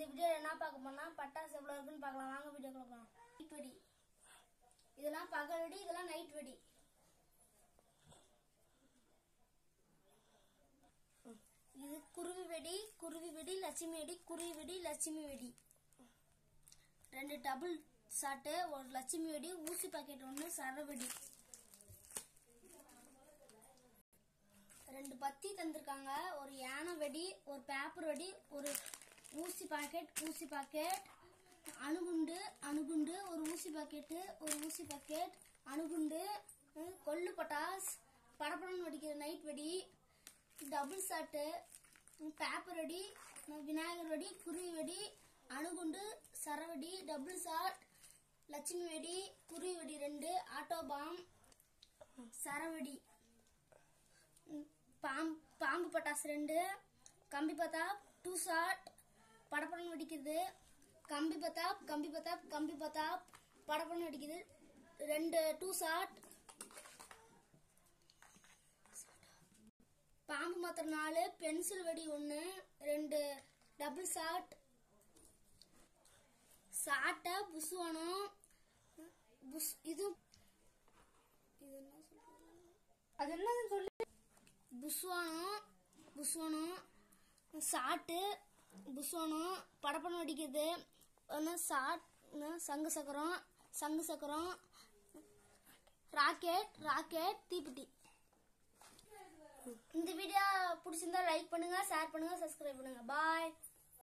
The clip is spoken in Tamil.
வீடியோ என்ன பார்க்க போனா பட்டாசு எவ்வளவு இருக்குன்னு பார்க்கலாம். வாங்க வீடியோக்குள்ள போலாம். நைட் வெடி, இதெல்லாம் பகல் வெடி, இதெல்லாம் நைட் வெடி. இது குருவி வெடி, குருவி வெடி, லட்சுமி வெடி, குருவி வெடி, லட்சுமி வெடி. 2 டபுள் ஷாட், ஒரு லட்சுமி வெடி, ஊசி பாக்கெட் 1, சர வெடி. 2 பத்தி தந்திருக்காங்க, ஒரு யானை வெடி, ஒரு பேப்பர் வெடி, ஒரு ஊசி பாக்கெட், அணுகுண்டு, ஒரு ஊசி பாக்கெட், அணுகுண்டு, கொள்ளு பட்டாஸ், படப்படம் வெடிக்கிற நைட் வெடி, டபுள் ஷாட், பேப்பர் வெடி, விநாயகர் வெடி, குருவி வெடி, அணுகுண்டு, சரவெடி, டபுள் ஷாட், லட்சுமி வெடி, குருவி வெடி 2, ஆட்டோ பாம், சரவெடி, பாம்பு பட்டாசு 2, கம்பி பத்தாப் 2 ஷாட், படப்படம் வெடிக்குது, கம்பி பத்தாப், படப்படம் வெடிக்குது 2 ஷாட், பாம்பு மாத்திரம் 4, பென்சில் வெடி 1, 2 டபுள் ஷாட், சாட்டை புசுவனம், இது என்ன சொல்றது, அது என்னன்னு சொல்லி, புசுவனம், சாட்டு, புசுவனம், படப்படம் வெடிக்குது, சங்கு சக்கரம், ராக்கெட், தீப்பெட்டி. இந்த வீடியோ பிடிச்சிருந்தா லைக் பண்ணுங்க, ஷேர் பண்ணுங்க, சப்ஸ்கிரைப் பண்ணுங்க. பாய்.